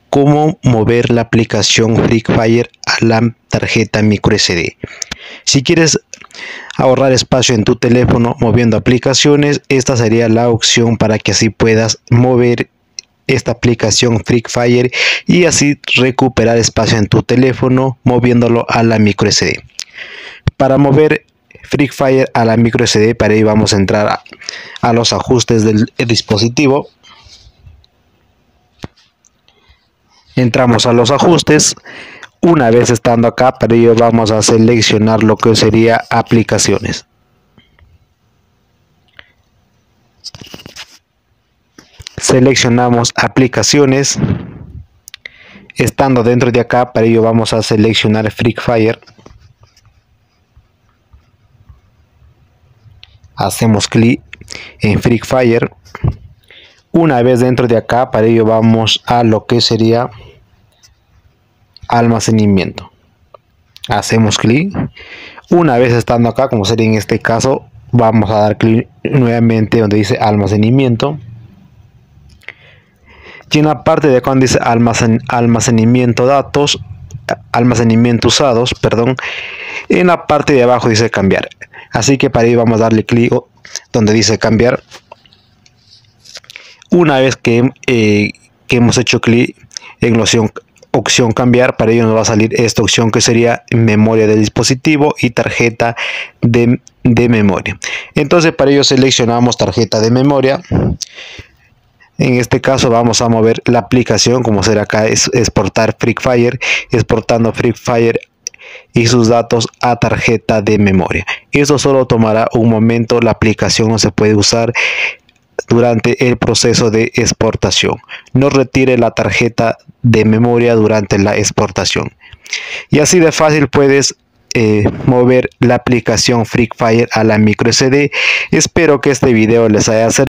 cómo mover la aplicación Free Fire a la tarjeta microSD. Si quieres ahorrar espacio en tu teléfono moviendo aplicaciones, esta sería la opción para que así puedas mover esta aplicación Free Fire y así recuperar espacio en tu teléfono moviéndolo a la microSD. Para mover Free Fire a la microSD, para ello vamos a entrar a los ajustes del dispositivo. Entramos a los ajustes. Una vez estando acá, para ello vamos a seleccionar lo que sería aplicaciones. Seleccionamos aplicaciones. Estando dentro de acá, para ello vamos a seleccionar Free Fire. Hacemos clic en Free Fire. Una vez dentro de acá, para ello vamos a lo que sería almacenamiento. Hacemos clic. Una vez estando acá, como sería en este caso, vamos a dar clic nuevamente donde dice almacenamiento. Y en la parte de acá donde dice almacenamiento datos, almacenamiento usados, perdón, en la parte de abajo dice cambiar. Así que para ello vamos a darle clic donde dice cambiar. Una vez que hemos hecho clic en la opción cambiar, para ello nos va a salir esta opción que sería memoria del dispositivo y tarjeta de memoria. Entonces para ello seleccionamos tarjeta de memoria. En este caso vamos a mover la aplicación, como será acá, es exportar Free Fire, exportando Free Fire y sus datos a tarjeta de memoria. Esto solo tomará un momento, la aplicación no se puede usar durante el proceso de exportación. No retire la tarjeta de memoria durante la exportación. Y así de fácil puedes mover la aplicación Free Fire a la microSD. Espero que este video les haya servido.